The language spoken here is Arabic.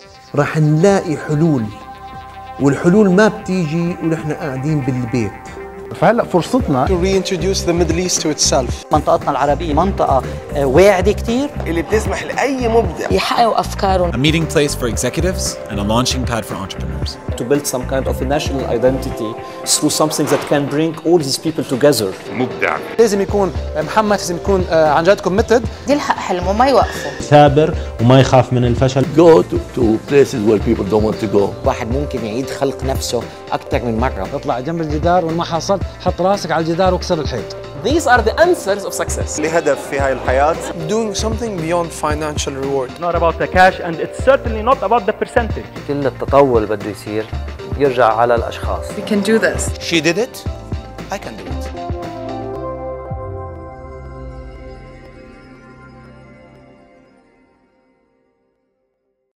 رح نلاقي حلول، والحلول ما بتيجي ونحن قاعدين بالبيت. فهلا فرصتنا to reintroduce the Middle East to itself. منطقتنا العربية منطقة واعدة كتير اللي بتسمح لأي مبدع يحققوا أفكارهم. A meeting place for executives and a launching pad for entrepreneurs. To build some kind of a national identity through something that can bring all these people together. مبدع. لازم يكون محمد، لازم يكون عن جد committed. يلحق حلمه ما يوقفه. ثابر وما يخاف من الفشل. Go to places where people don't want to go. واحد ممكن يعيد خلق نفسه أكثر من مرة. اطلع جنب الجدار وما حصلت حط راسك على الجدار واكسر الحيط. These are the answers of success. لهدف في هاي الحياة. Doing something beyond financial reward. It's not about the cash and it's certainly not about the percentage. كل التطور اللي بده يصير يرجع على الأشخاص. We can do this. She did it. I can do it.